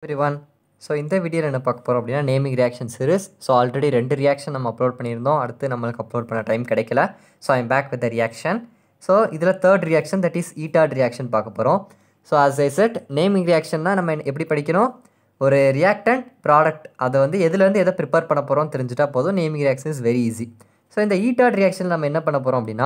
everyone. So இந்த வீடியோவில் என்ன பார்க்க போகிறோம் அப்படின்னா naming reaction series. So already 2 reaction நம்ம அப்லோட் பண்ணியிருந்தோம். அடுத்து நம்மளுக்கு அப்லோட் பண்ண டைம் கிடைக்கல. So I'm back with the reaction. So இதில் third reaction, that is Etard reaction பார்க்க போகிறோம். So as I said, naming ரியாக்ஷன்னா நம்ம எப்படி படிக்கணும்? ஒரு ரியாக்டன்ட் ப்ராடக்ட் அதை வந்து எதுலேருந்து எதை ப்ரிப்பேர் பண்ண போகிறோம் தெரிஞ்சுட்டா போதும். Naming reaction is very easy. So இந்த ஈட்டார்ட் ரியாக்ஷன் நம்ம என்ன பண்ண போகிறோம் அப்படின்னா,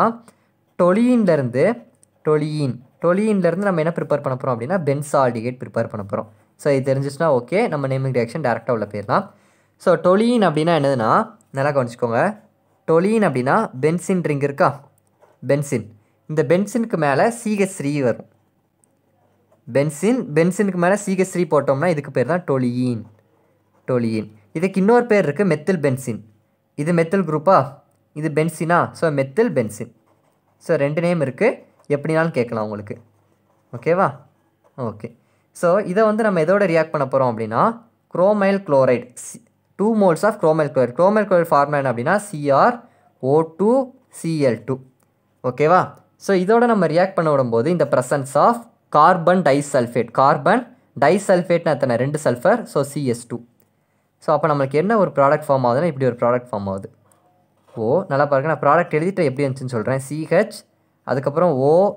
டொலியின்லேருந்து நம்ம என்ன ப்ரிப்பேர் பண்ண போகிறோம் அப்படின்னா பென்சால்டிகேட் ப்ரிப்பேர் பண்ண போகிறோம். ஸோ இது தெரிஞ்சிச்சுன்னா ஓகே, நம்ம நேமிங் ரியாக்ஷன் டேரெக்டாக உள்ள போயிடலாம். ஸோ டொலியின் அப்படின்னா என்னதுன்னா, நல்லா கவனிச்சுக்கோங்க. டொலியின் அப்படின்னா பென்சின் ரிங் இருக்கா, பென்சின். இந்த பென்சினுக்கு மேலே CH3 வரும். பென்சினுக்கு மேலே CH3 போட்டோம்னா இதுக்கு பேர் தான் டொலியின். இதுக்கு இன்னொரு பேர் இருக்குது, மெத்தில் பென்சின். இது மெத்தில் குரூப்பா, இது பென்சினா, so methyl benzene. So 2 name இருக்குது, எப்படினாலும் கேட்கலாம் உங்களுக்கு. ஓகேவா? ஓகே. ஸோ இதை வந்து நம்ம எதோட ரியாக்ட் பண்ண போகிறோம் அப்படின்னா, chromyl chloride, 2 moles of chromyl chloride. Chromyl chloride formula என்ன அப்படின்னா CrO2Cl2. ஓகேவா? ஸோ இதோட நம்ம ரியாக்ட் பண்ண விடும்போது இந்த ப்ரெசன்ஸ் ஆஃப் கார்பன் டைசல்ஃபேட்னா எத்தனை, 2 சல்ஃபர், ஸோ CS2. ஸோ அப்போ நம்மளுக்கு என்ன ஒரு ப்ராடக்ட் ஃபார்ம் ஆகுதுன்னா இப்படி ஒரு ப்ராடக்ட் ஃபார்ம் ஆகுது. நல்லா பாருங்க, நான் ப்ராடக்ட் எழுதிட்டு எப்படி இருந்துச்சுன்னு சொல்கிறேன். CH, அதுக்கப்புறம்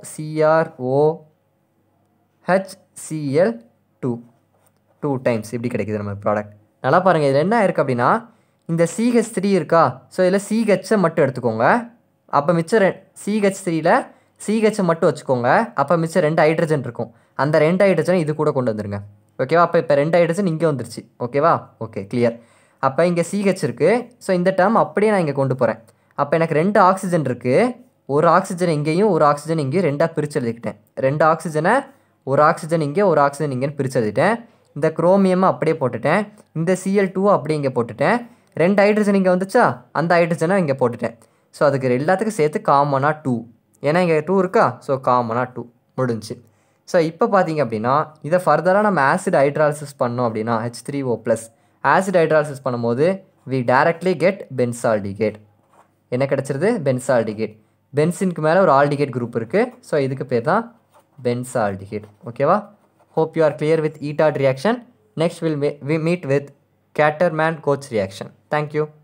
OCrOHCl2 2 டைம்ஸ் இப்படி கிடைக்குது நம்ம ப்ராடக்ட். நல்லா பாருங்கள், இதில் என்ன இருக்குது அப்படின்னா, இந்த CH3 இருக்கா, ஸோ இதில் CHஐ மட்டும் எடுத்துக்கோங்க. அப்போ மிச்சம் CH3யில் CHஐ மட்டும் வச்சுக்கோங்க. அப்போ மிச்சம் 2 ஹைட்ரஜன் இருக்கும். அந்த 2 ஹைட்ரஜனை இது கூட கொண்டு வந்துருங்க. ஓகேவா? அப்போ 2 ஹைட்ரஜன் இங்கே வந்துருச்சு. ஓகேவா? Okay, clear. அப்போ இங்கே CH இருக்குது. ஸோ இந்த டேர்ம் அப்படியே நான் இங்கே கொண்டு போகிறேன். அப்போ எனக்கு 2 ஆக்சிஜன் இருக்குது. ஒரு ஆக்சிஜன் இங்கேயும் ஒரு ஆக்சிஜன் இங்கேயும் 2ஆக பிரித்து எழுதிக்கிட்டேன். 2 ஆக்சிஜனை, ஒரு ஆக்சிஜன் இங்கே ஒரு ஆக்சிஜன் இங்கேன்னு பிரித்து எழுதிட்டேன். இந்த குரோமியமை அப்படியே போட்டுட்டேன். இந்த Cl2 அப்படியே இங்கே போட்டுட்டேன். 2 ஹைட்ரஜன் இங்கே வந்துச்சா, அந்த ஹைட்ரஜனை இங்கே போட்டுட்டேன். ஸோ அதுக்கு எல்லாத்துக்கும் சேர்த்து காமனாக 2, ஏன்னா இங்கே 2 இருக்கா, ஸோ காமனாக 2 முடிஞ்சு. ஸோ இப்போ பார்த்தீங்க அப்படின்னா இதை ஃபர்தராக நம்ம ஆசிட் ஹைட்ராலிசிஸ் பண்ணோம் அப்படின்னா H3O+, ஆசிட் ஹைட்ராலிசிஸ் பண்ணும்போது we directly get பென்சால்டிகேட். என்ன கிடச்சிருது? பென்சால்டிகேட். பென்சினுக்கு மேலே ஒரு ஆல்டிகேட் குரூப் இருக்குது. ஸோ இதுக்கு பேர் தான் பென்சால்டிகேட். ஓகேவா? Hope you are clear with Etard reaction. Next we meet with Caterman-Koch reaction. Thank you.